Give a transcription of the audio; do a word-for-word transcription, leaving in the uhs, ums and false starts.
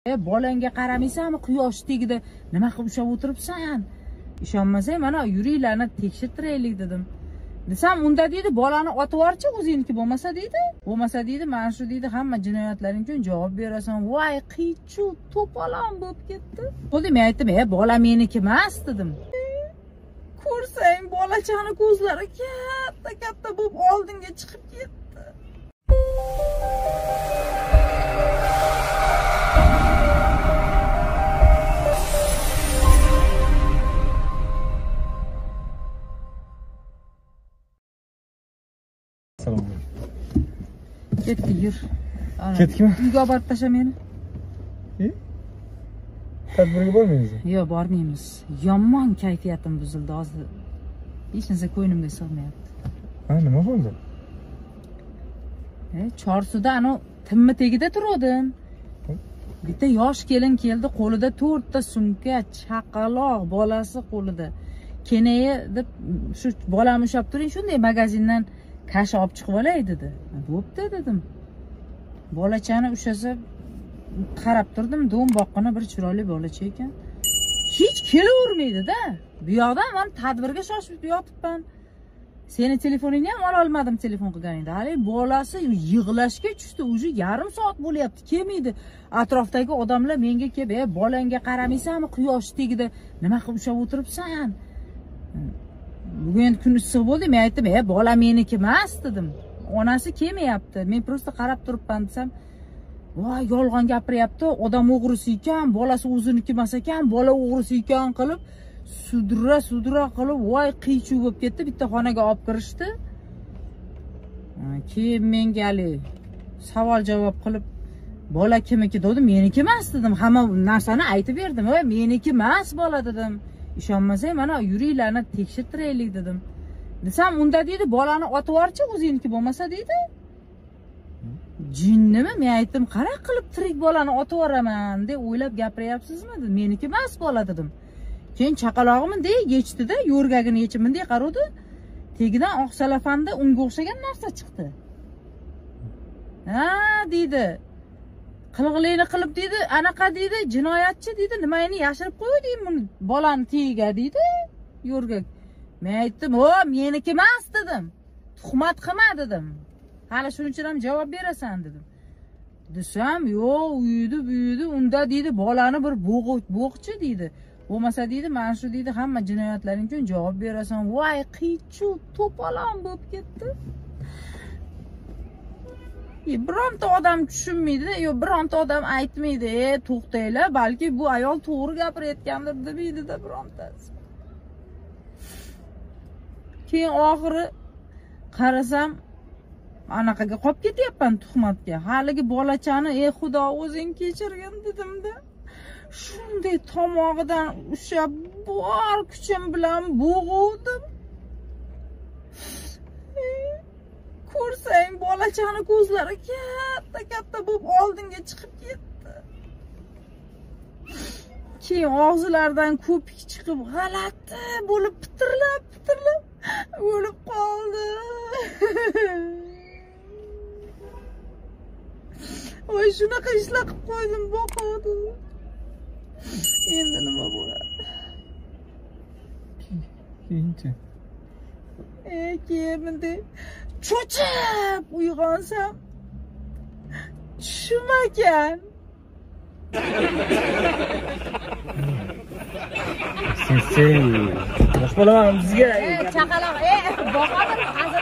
E bolangga qaramaysanmi, quyosh tegida nima qilib ushlab o'tiribsan? Ishonmasang mana yuringlarni tekshirtiraylik dedim. Desam unda deydi bolani otib yuborchi o'zingniki bo'lmasa deydi. Bo'lmasa deydi mana shu deydi hamma jinoyatlaring uchun javob berasan. Voy qichu to'polon bo'lib ketdi. Bo'ldi men aytdim, "E bola meniki emas" dedim. Ko'rsang bolachani ko'zlari katta katta bo'lib oldinga chiqib ketdi. Ketdi, yur. Ketdikmi? Uyga olib tasha meni. E? Tadbirga bormaymizmi? Yo'q, bormaymiz. Yomon kayfiyatim buzildi hozir. Hech narsa ko'nglimga sig'mayapti. Ha, nima bo'ldi? E, Chorsuda ana timmi tegida turdim. Bitta yosh kelin keldi, qo'lida to'rtta sumka, chaqaloq bolasi qo'lida. Kenayi deb shu bolamni ushlab turing, shunday magazindan kash olib chiqib olay dedi. Bo'pti dedim. Bolachani ushasa qarab turdim, do'm boqqani bir chiroyli bolacha ekan. Hech kelavermaydi-da. Bu yoqdan men tadbirga shoshib yotibman. Seni telefoningni ham ola olmadim telefon qilganingda. Hali bolasi yig'lashga tushdi, o'zi yarim soat bo'lyapti, kelmaydi. Atrofdagi odamlar menga kelib, "E bolangga qaramaysanmi, quyosh tegida nima qilib ushlab o'tiribsan?" Bugun kun issiq bo'ldi, men aytdim, "E bola meniki emas" dedim. Onasi kelmayapti. Men prosta qarab turibman desam, "Voy, yolg'on gapiryapti. Odam o'g'risi ekan, bolasi o'ziniki emas ekan, bola o'g'risi ekan" qilib, sudra sudra qilib, voy qiy-chuv bo'lib ketdi. Bitta xonaga olib kirishdi. Keyin menga hali savol javob qilib, "Bola kimniki?" dedim. "Meniki emas" dedim. Hamma narsani aytib berdim. "Voy, meniki emas bola" dedim. Ishonmasang mana yuringlarni tekshirtiraylik dedim. Desam unda deydi bolani otib yuborchi o'zingniki bo'lmasa deydi. Jinnimi? Men aytdim, "Qara qilib tirik bolani otib yuboraman" deb o'ylab gapiryapsizmi? Dedim. "Meniki emas bola" dedim. Keyin chaqalog'im bunday yechdida, yo'rgagini yechib bunday qaradi. Tegidan oq salafanda unga o'xshagan narsa chiqdi. "Ha" deydi. "Qilg'ilingni qilib" deydi, "anaqa" deydi, "jinoyatchi" deydi, "nimayni yashirib qo'yding buni bolani tegiga" deydi. Yo'rgak. Men aytdim, "O, meniki emas" dedim. "Tuhmat qilma" dedim. "Hali shuning uchun ham javob berasan" dedim. Desam, "Yo'q, uydi, buydi, unda" deydi, "bolani bir bo'g'chi" deydi. Bo'lmasa deydi, "Mana shu" deydi, "hamma jinoyatlaring uchun javob berasan." Voy qichu to'polon bo'lib ketdi. Bironta odam tushunmaydi, yo bironta odam aytmaydi, "E, to'xtanglar, balki bu ayol to'g'ri gapirayotgandir" demaydi-da birontasi. Keyin oxiri qarasam, anaqaga qolib ketyapman tuhmatga. Haligi bolachani, "Ey Xudo, o'zing kechirgin" dedim-da. Shunday tomog'idan ushlab, bor kuchim bilan bo'g'dim. Ko'rsang bolachani ko'zlari katta katta bo'lib oldinga chiqib ketdi. Keyin og'zilaridan ko'pik chiqib, g'alati bo'lib pitirlab pitirlab o'lib qoldi. Voy, shunaqa ishlar qilib qo'ydim, boqadi. Endi nima bo'ladi? Keyinchi. E, keyin bunday cho'chib uyg'onsam, tushim ekan. Sen sen yosh bolaman bizga. E, chaqaloq, e, boqadir,